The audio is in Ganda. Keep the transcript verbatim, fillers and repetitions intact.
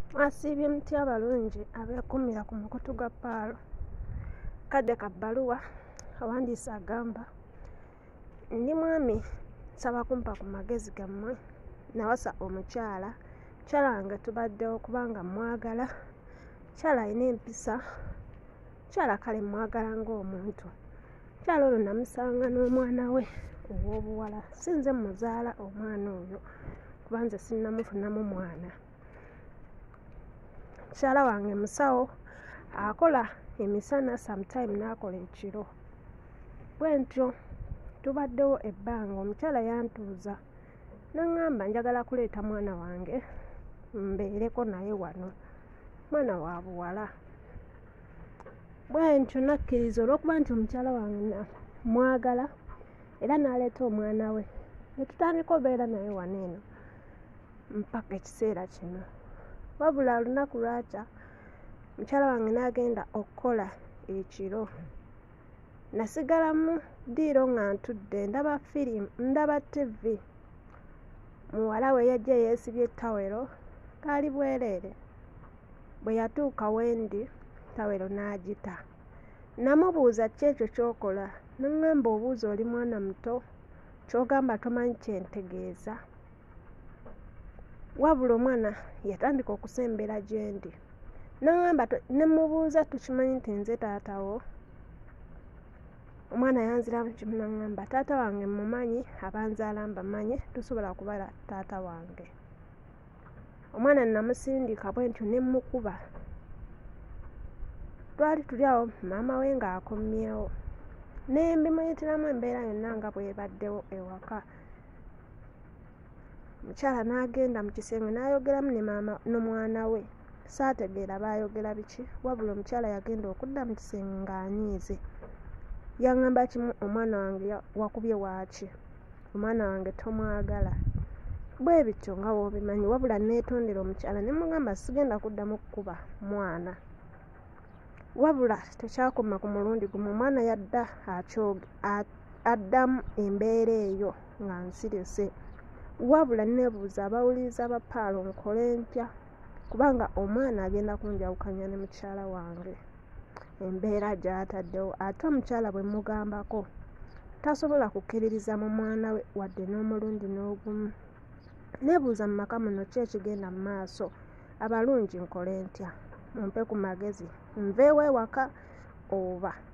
Asiibye muti abalungi abeekumira ku mukutu gwa paalo. Kadde ka bbaluwa awandiise agamba, ndi mwami nsaba kumpa ku magezi gammwe, nawasa omukyala, mukyala wange tubaddewo kubanga mwagala, mukyala alina empisa, mukyala kale mwagala ng'omuntu. Mukyala ono namusanga n'omwana we ow'obuwala, si nze muzaala omwana oyo kuba nze sinnamufunamu mwana. Mukyala wange musawo, akola emisana sometime n'akola ekiro. Bwe ntyo tubaddewo ebbanga, omukyala yantuuza n'aŋŋamba njagala kuleeta mwana wange mbeereko naye wano, mwana wa buwala. Bwe ntyo nakkiriza olw'okuba nti omukyala wange mwagala era n'aleeta omwana we, ne tutandika obeera naye wano eno mpaka ekiseera kino. Wabula olunaku lwakya mukyala wange n'agenda okukola ekiro, nasigalamu ddiiro nga ntudde ndaba firimu, ndaba ttivi. Muwala we yajja yeesibye ettawero kaali bwereere. Bwe yatuuka wendi ttawero n'agita. Namubuuza ki ekyo ky'okola, n'aŋŋamba obuuza oli mwana muto, ky'ogamba tomanyi kyentegeeza. Wabula omwana yatandika okusembera gye ndi. N'aŋŋamba ne mmubuuza tukimanyi nti nze taatawo? Omwana yanziramu kimu n'aŋŋamba taata wange mmumanyi, abanzaala mbamanyi, tosobola kubala taata wange. Omwana namusindika bwe ntyo ne mmukuba. Twali tuli awo maama we ng'akomyewo, ne mbimuyitiramu embeera yonna nga bw'ebaddewo ewaka. Mukyala n'agenda mu kisenge n'ayogeramu ne maama n'omwana we, saategeera baayogera biki, wabula omukyala yagenda okudda mu kisenge ng'anyiize. Yaŋŋamba kimu, omwana wange wakubye waaki, omwana wange tomwagala. Bwe bityo nga bw'obimanyi, wabula neetondera omukyala ne mugamba sigenda kuddamu kkuba mwana. Wabula tekyakoma ku mulundi gumu, omwana yadda addamu embeera eyo nga nsiruse. Wabula neebuuza abawuliriza ba paalo nkole ntya, kubanga omwana agenda kunjawukanya ne mukyala wange. Embeera gy'ataddewo, ate omukyala bwe mugambako tasobola kukkiririza mu mwana we wadde n'omulundi n'ogumu. Neebuuza mu maka muno ki ekigenda mu maaso, abalungi nkole ntya, mumpe ku magezi, nveewo ewaka oba